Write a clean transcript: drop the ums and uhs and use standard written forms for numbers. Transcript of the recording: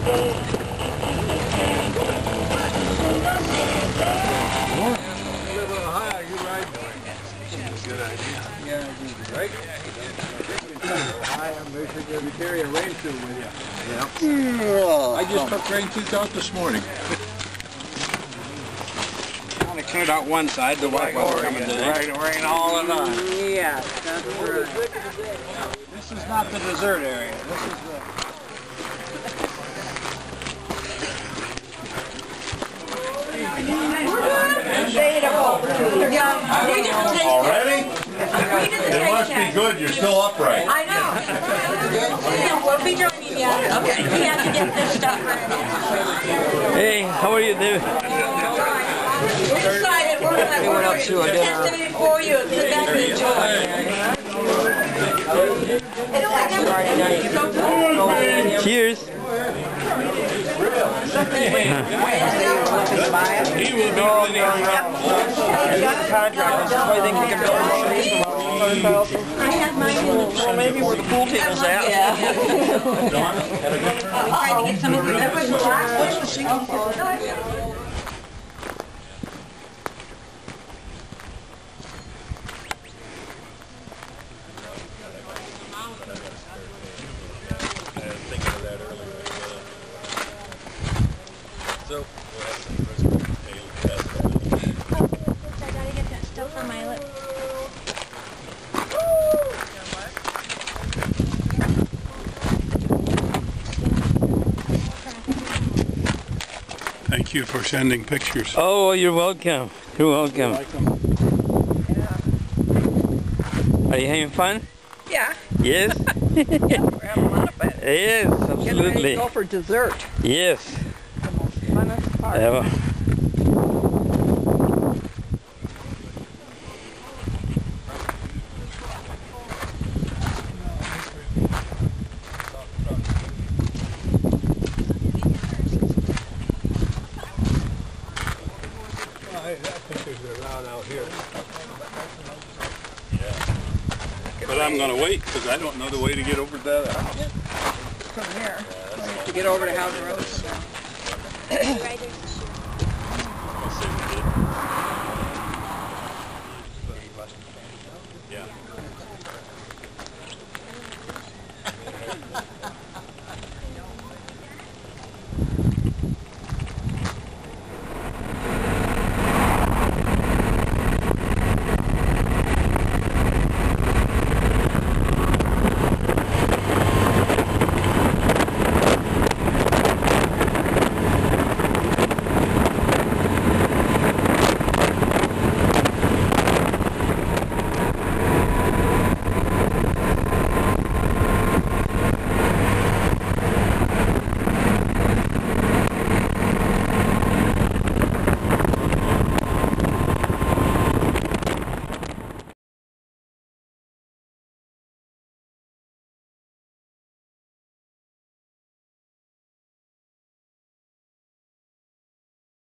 Live on high, you ride good idea. Yeah, right? High, I'm sure you carry a rain suit with you. Yeah. I just took rain suits out this morning. I only cleared out one side, the white weather coming today. Rain all the time. Yeah, that's right. This is not the dessert area. This is the... Already? It must be good, you're still upright. I know. We'll be joining you. Okay. We have to get this stuff ready. Hey, how are you, David? We're excited. We're going to test it for you. It's the best enjoy. Cheers. He will be cleaning around. I have mine in the Well, maybe where the pool table's at. Yeah. I'm trying to get some of the what's the single for? So, I gotta get that stuff on my lip. Thank you for sending pictures. Oh, you're welcome. You're welcome. Are you having fun? Yeah. Yes? We're having a lot of fun. Yes, Getting ready to absolutely. go for dessert. Yes. The most funnest part. Yeah. I think there's a route out here. But I'm going to wait because I don't know the way to get over to that house. From here. To get over to Howden Road. Right there.